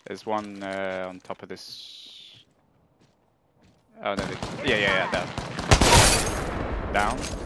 There's one on top of this. Oh no, yeah, down. Down.